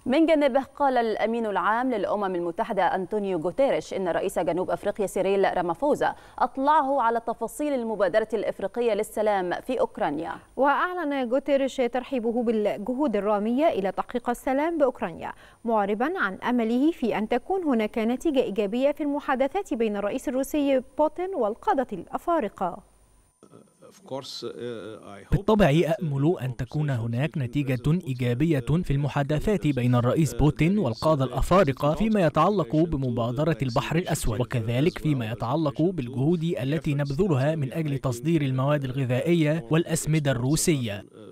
من جانبه قال الأمين العام للأمم المتحدة أنطونيو غوتيريش إن رئيس جنوب أفريقيا سيريل رامافوزا أطلعه على تفاصيل المبادرة الإفريقية للسلام في أوكرانيا. وأعلن غوتيريش ترحيبه بالجهود الرامية إلى تحقيق السلام بأوكرانيا، معربا عن أمله في أن تكون هناك نتيجة إيجابية في المحادثات بين الرئيس الروسي بوتين والقادة الأفارقة. بالطبع أأمل أن تكون هناك نتيجة إيجابية في المحادثات بين الرئيس بوتين والقادة الأفارقة فيما يتعلق بمبادرة البحر الأسود، وكذلك فيما يتعلق بالجهود التي نبذلها من أجل تصدير المواد الغذائية والأسمدة الروسية.